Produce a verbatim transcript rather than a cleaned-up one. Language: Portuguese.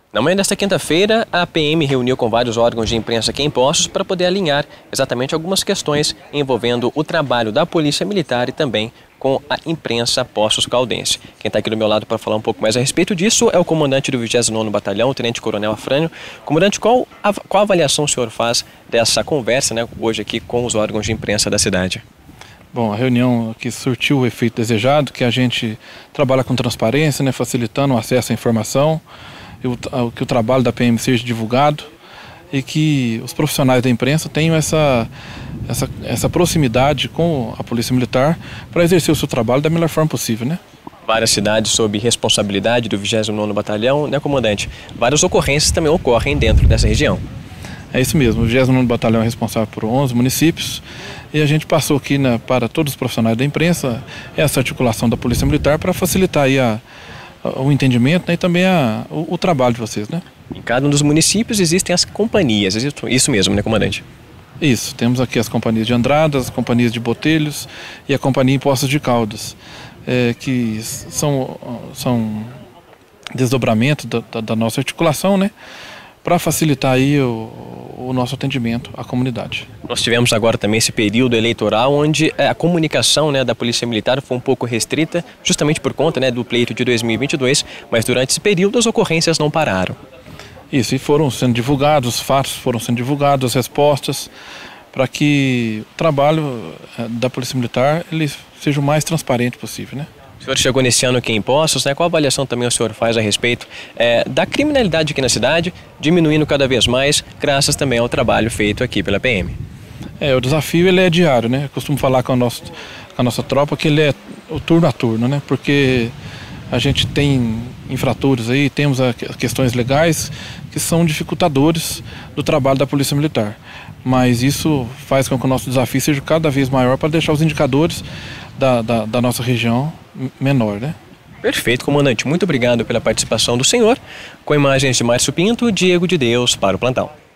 Na manhã desta quinta-feira, a P M reuniu com vários órgãos de imprensa aqui em Poços para poder alinhar exatamente algumas questões envolvendo o trabalho da Polícia Militar e também com a imprensa Poços Caldense. Quem está aqui do meu lado para falar um pouco mais a respeito disso é o comandante do vigésimo nono Batalhão, o Tenente Coronel Afrânio. Comandante, qual, a, qual avaliação o senhor faz dessa conversa, né, hoje aqui com os órgãos de imprensa da cidade? Bom, a reunião aqui surtiu o efeito desejado, que a gente trabalha com transparência, né, facilitando o acesso à informação, o, que o trabalho da P M seja divulgado e que os profissionais da imprensa tenham essa, essa, essa proximidade com a Polícia Militar para exercer o seu trabalho da melhor forma possível, né? Várias cidades sob responsabilidade do vigésimo nono Batalhão, né, comandante? Várias ocorrências também ocorrem dentro dessa região. É isso mesmo, o vigésimo nono Batalhão é responsável por onze municípios e a gente passou aqui, né, para todos os profissionais da imprensa essa articulação da Polícia Militar para facilitar aí a, a, o entendimento, né, e também a, o, o trabalho de vocês, né? Em cada um dos municípios existem as companhias, isso mesmo, né, comandante? Isso, temos aqui as companhias de Andradas, as companhias de Botelhos e a companhia em Poços de Caldas, é, que são, são desdobramento da, da, da nossa articulação, né, para facilitar aí o, o nosso atendimento à comunidade. Nós tivemos agora também esse período eleitoral onde a comunicação, né, da Polícia Militar foi um pouco restrita, justamente por conta, né, do pleito de dois mil e vinte e dois, mas durante esse período as ocorrências não pararam. Isso, e foram sendo divulgados, os fatos foram sendo divulgados, as respostas, para que o trabalho da Polícia Militar ele seja o mais transparente possível, né? O senhor chegou nesse ano aqui em Poços, né? Qual avaliação também o senhor faz a respeito é, da criminalidade aqui na cidade, diminuindo cada vez mais, graças também ao trabalho feito aqui pela P M? É, o desafio ele é diário, né? Eu costumo falar com a nossa, com a nossa tropa que ele é o turno a turno, né? Porque a gente tem infratores aí, temos as questões legais que são dificultadores do trabalho da Polícia Militar. Mas isso faz com que o nosso desafio seja cada vez maior para deixar os indicadores da, da, da nossa região menor, né? Perfeito, comandante. Muito obrigado pela participação do senhor. Com imagens de Márcio Pinto, Diego de Deus para o plantão.